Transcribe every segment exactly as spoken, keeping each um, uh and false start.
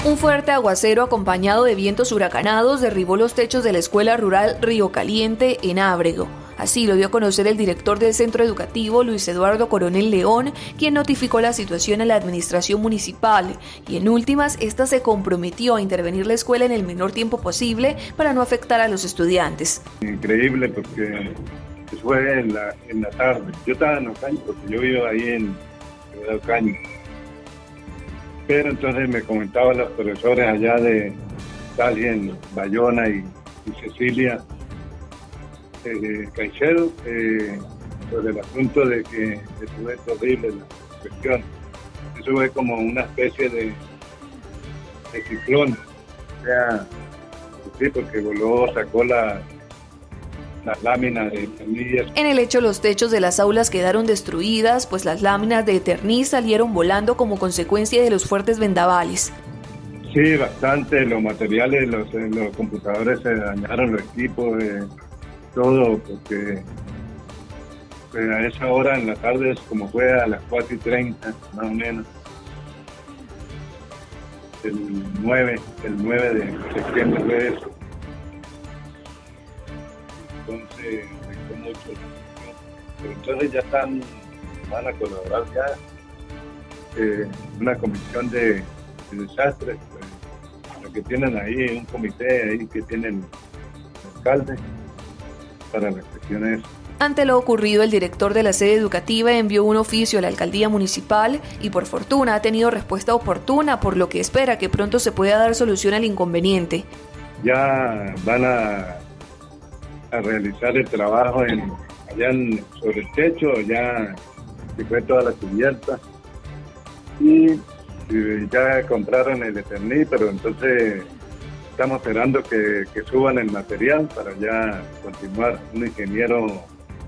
Un fuerte aguacero acompañado de vientos huracanados derribó los techos de la escuela rural Río Caliente en Ábrego. Así lo dio a conocer el director del centro educativo, Luis Eduardo Coronel León, quien notificó la situación a la administración municipal y en últimas, esta se comprometió a intervenir la escuela en el menor tiempo posible para no afectar a los estudiantes. Increíble porque fue en la, en la tarde. Yo estaba en Ocaña porque yo vivo ahí en Ocaña. Pero entonces me comentaban los profesores allá de Talien, Bayona y, y Cecilia eh, Caicedo eh, sobre el asunto de que eso fue terrible la cuestión. Eso fue como una especie de, de ciclón. O sea, sí, porque voló, sacó la... las láminas de Eterniz. En el hecho, los techos de las aulas quedaron destruidas, pues las láminas de Eterniz salieron volando como consecuencia de los fuertes vendavales. Sí, bastante. Los materiales, los, los computadores se dañaron, los equipos, eh, todo, porque pues, a esa hora en la tarde, como fue a las cuatro y treinta, más o menos, el nueve, el nueve de septiembre fue eso. Entonces, me mucho. Pero entonces ya están, van a colaborar ya eh, una comisión de, de desastres, pues, lo que tienen ahí, un comité ahí que tienen el alcalde para las cuestiones. Ante lo ocurrido, el director de la sede educativa envió un oficio a la alcaldía municipal y por fortuna ha tenido respuesta oportuna, por lo que espera que pronto se pueda dar solución al inconveniente. Ya van a a realizar el trabajo en, allá en, sobre el techo, ya se fue toda la cubierta y, y ya compraron el Eterniz, pero entonces estamos esperando que, que suban el material para ya continuar. Un ingeniero,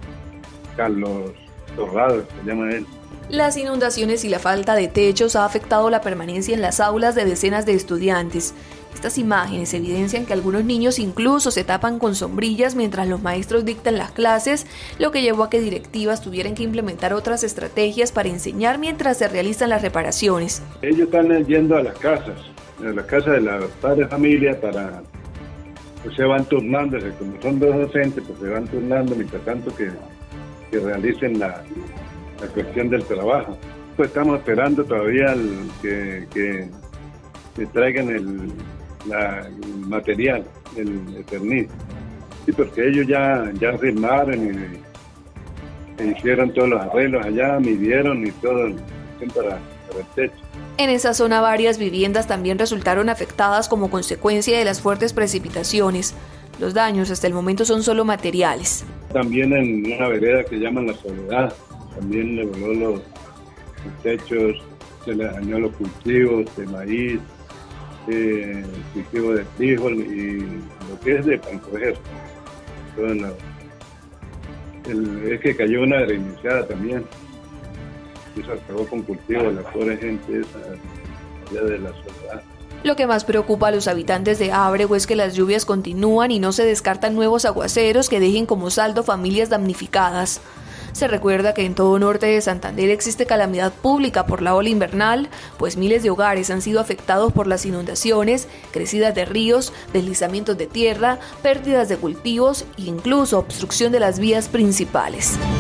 Carlos Torrado, se llama él. Las inundaciones y la falta de techos ha afectado la permanencia en las aulas de decenas de estudiantes. Estas imágenes evidencian que algunos niños incluso se tapan con sombrillas mientras los maestros dictan las clases, lo que llevó a que directivas tuvieran que implementar otras estrategias para enseñar mientras se realizan las reparaciones. Ellos están yendo a las casas, a las casas de los padres de familia para, pues se van turnando, como son dos docentes, pues se van turnando mientras tanto que, que realicen la, la cuestión del trabajo. Pues estamos esperando todavía el, que, que, que traigan el La, el material, el Eterniz. Sí, porque ellos ya, ya firmaron y, y hicieron todos los arreglos allá, midieron y todo para, para el techo. En esa zona varias viviendas también resultaron afectadas como consecuencia de las fuertes precipitaciones. Los daños hasta el momento son solo materiales. También en una vereda que llaman La Soledad, también le voló los, los techos, se le dañó los cultivos de maíz, Eh, cultivo de frijol y lo que es de pancoger. Bueno, el, es que cayó una granizada también. Eso acabó con cultivo de la pobre gente esa, allá de La Soledad. Lo que más preocupa a los habitantes de Ábrego es que las lluvias continúan y no se descartan nuevos aguaceros que dejen como saldo familias damnificadas. Se recuerda que en todo norte de Santander existe calamidad pública por la ola invernal, pues miles de hogares han sido afectados por las inundaciones, crecidas de ríos, deslizamientos de tierra, pérdidas de cultivos e incluso obstrucción de las vías principales.